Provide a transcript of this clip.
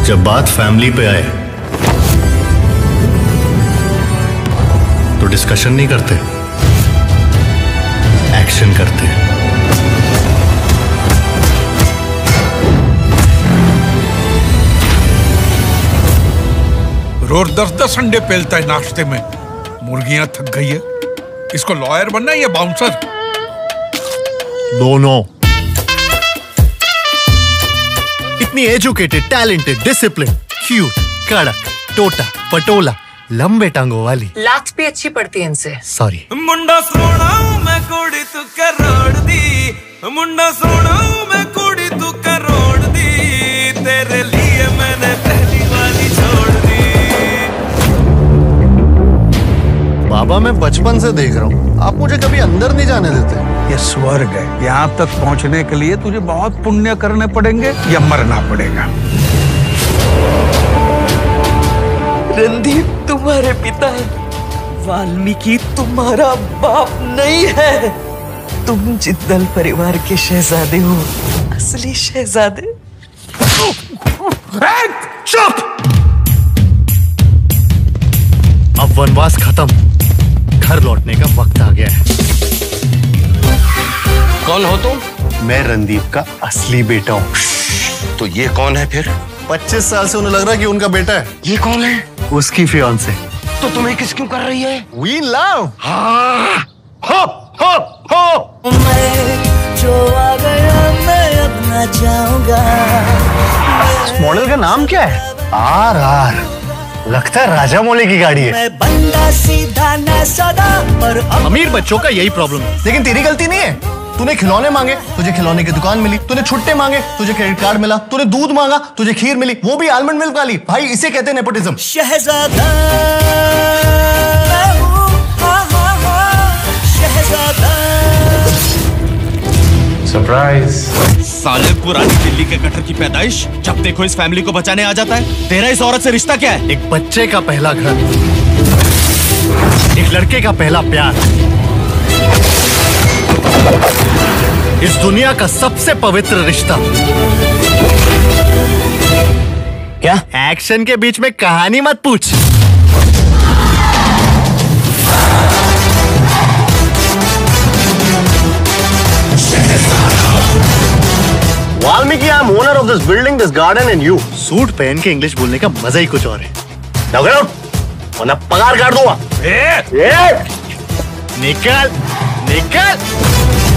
जब बात फैमिली पे आए तो डिस्कशन नहीं करते, एक्शन करते हैं। रोज 10-10 अंडे पेलता है नाश्ते में। मुर्गियां थक गई है। इसको लॉयर बनना है या बाउंसर? दोनों। इतनी एजुकेटेड, टैलेंटेड, डिसिप्लिन, क्यूट, कड़क, टोटा, पटोला, लंबे टांगों वाली। लात भी अच्छी पड़ती है इनसे। सॉरी। मुंडा सोना मैं कुड़ी तू करोड़ दी, मुंडा सोना मैं कुड़ी तू करोड़ दी, तेरे लिए मैंने पहली वाली छोड़ दी। बाबा मैं बचपन से देख रहा हूँ, आप मुझे कभी अंदर नहीं जाने देते। ये स्वर्ग है। यहाँ तक पहुँचने के लिए तुझे बहुत पुण्य करने पड़ेंगे या मरना पड़ेगा। रणदीप तुम्हारे पिता है, वाल्मीकि तुम्हारा बाप नहीं है। तुम जिद्दल परिवार के शहजादे हो, असली शहजादे। चुप! अब वनवास खत्म, घर लौटने का वक्त आ गया है। कौन हो तुम? मैं रणदीप का असली बेटा हूँ। तो ये कौन है फिर? 25 साल से उन्हें लग रहा है कि उनका बेटा है। ये कौन है? उसकी फियांसे। तो तुम्हें किस क्यों कर रही है? We love। हाँ। हो, हो, हो। मैं जो आ गया मैं अब न जाऊंगा। इस मॉडल का नाम क्या है? RR। लगता है राजा मौली की गाड़ी है। मैं बंदा सीधा न सदा और अमीर बच्चों का यही प्रॉब्लम है। लेकिन तेरी गलती नहीं है। तूने खिलौने मांगे, तुझे खिलौने की दुकान मिली। तूने छुट्टे मांगे, तुझे क्रेडिट कार्ड मिला। तूने दूध मांगा, तुझे खीर मिली, वो भी आलमंड मिल्क वाली। भाई इसे कहते हैं नेपोटिज्म। शहजादा शहजादा। सरप्राइज। साले पुरानी दिल्ली के गटर की पैदाइश, जब देखो इस फैमिली को बचाने आ जाता है। तेरा इस औरत से रिश्ता क्या है? एक बच्चे का पहला घर, एक लड़के का पहला प्यार, इस दुनिया का सबसे पवित्र रिश्ता। क्या? एक्शन के बीच में कहानी मत पूछ। Valmiki, I am owner of this building, this garden and you. Suit पहन के इंग्लिश बोलने का मजा ही कुछ और है। वरना पगार काट दूंगा। निकल, निकल।